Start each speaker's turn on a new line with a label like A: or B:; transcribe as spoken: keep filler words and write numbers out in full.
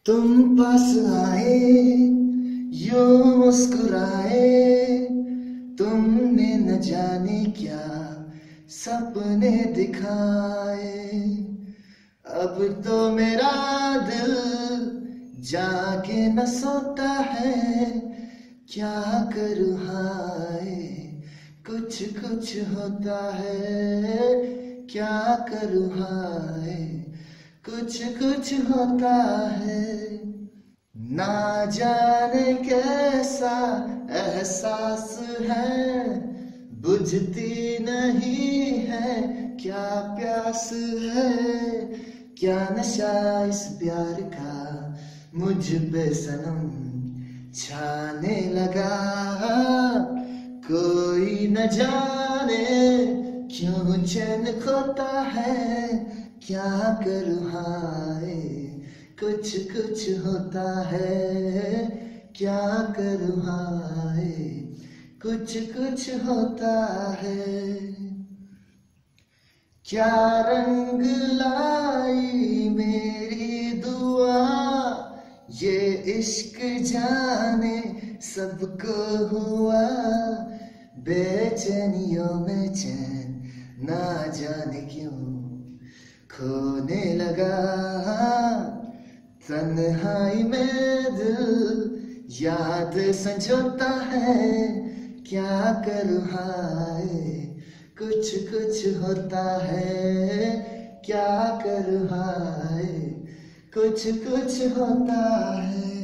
A: तुम पास आए यूं मुस्कुराए, तुमने न जाने क्या सपने दिखाए। अब तो मेरा दिल जाके न सोता है, क्या करूँ हाय कुछ कुछ होता है। क्या करूँ हाय कुछ कुछ होता है। ना जाने कैसा एहसास है, बुझती नहीं है क्या प्यास है। क्या नशा इस प्यार का मुझ पे सनम छाने लगा। कोई न जाने क्यों चैन खोता है। क्या करूँ हाय कुछ कुछ होता है। क्या करूँ हाय कुछ कुछ होता है। क्या रंग लाई मेरी दुआ, ये इश्क जाने सबको हुआ। बेचैनियों में चैन ना जाने क्यों खोने लगा। तन्हाई में दिल याद संजोता है। क्या करूँ हाय कुछ कुछ होता है। क्या करूँ हाय कुछ कुछ होता है।